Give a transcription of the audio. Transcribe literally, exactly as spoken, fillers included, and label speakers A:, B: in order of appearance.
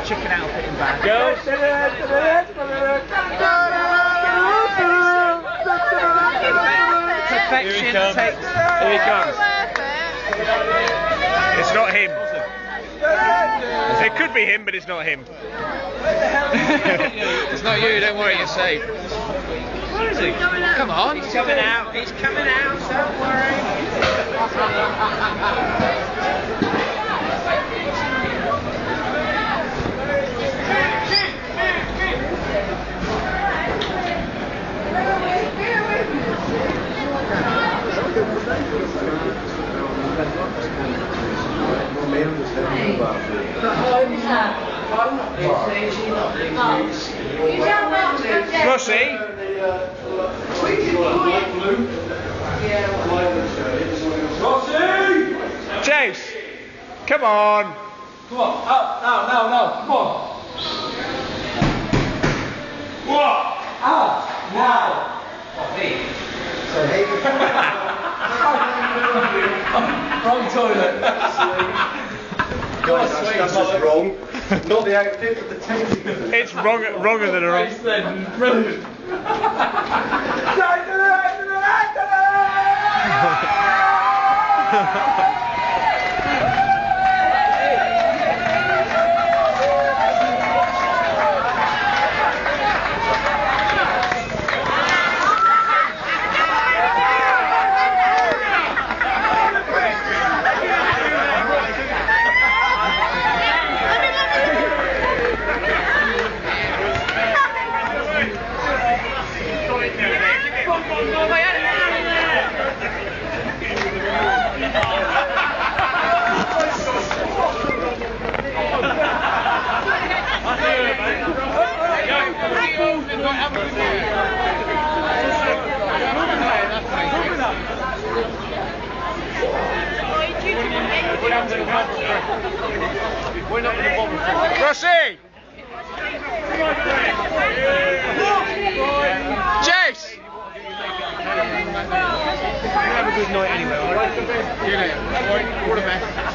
A: chicken outfit in Bath.
B: Go.
A: Perfection
B: Here he
A: takes.
B: comes. Here he comes.
C: It's not him. It could be him, but it's not him.
B: It's not you, don't worry, you're safe. Where is he? Come on.
A: He's coming out. He's coming out. Don't worry.
C: Rossi?
D: Rossi!
C: Jase! Come on!
D: Come on, out, now, now, now, come on! What? Out, now! Oh, me. So, hey. Wrong toilet.
E: Guys, that's, that's just wrong. Not the outfit, but the technique.
C: It's wrong, wronger than a wrong.
D: Brilliant.
C: Rossi! Jase!
A: Have a good night anyway, alright?
B: See you later. All the best.